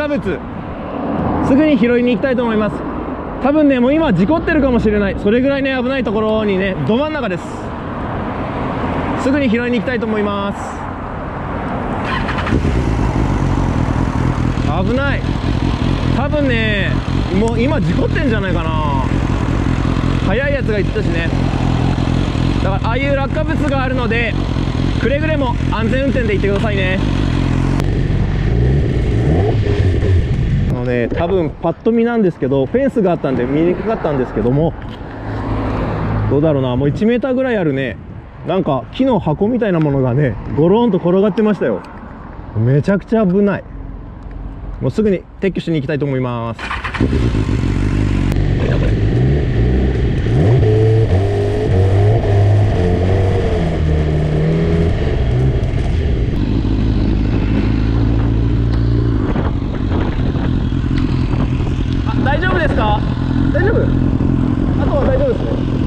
物すぐに拾いに行きたいと思います。多分ねもう今事故ってるかもしれない。それぐらいね危ないところにねど真ん中です。すぐに拾いに行きたいと思います。危ない。多分ねもう今事故ってんじゃないかな。速いやつが言ってたしね。だからああいう落下物があるのでくれぐれも安全運転で行ってくださいね。多分パッと見なんですけどフェンスがあったんで見にくかったんですけども、どうだろうな、もう1メーターぐらいあるねなんか木の箱みたいなものがねゴロンと転がってましたよ。めちゃくちゃ危ない。もうすぐに撤去しに行きたいと思います。大丈夫ですか？大丈夫？あとは大丈夫ですね。